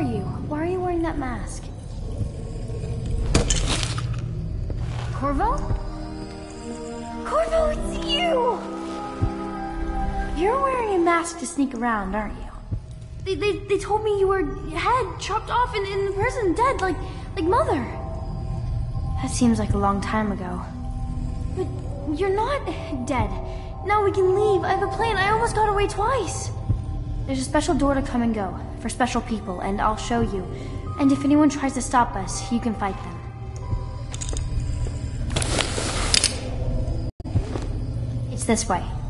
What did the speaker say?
are you? Why are you wearing that mask? Corvo? Corvo, it's you! You're wearing a mask to sneak around, aren't you? They told me you were head chopped off in the prison, dead, like Mother. That seems like a long time ago. But you're not dead. Now we can leave. I have a plan. I almost got away twice. There's a special door to come and go for special people, and I'll show you. And if anyone tries to stop us, you can fight them. It's this way.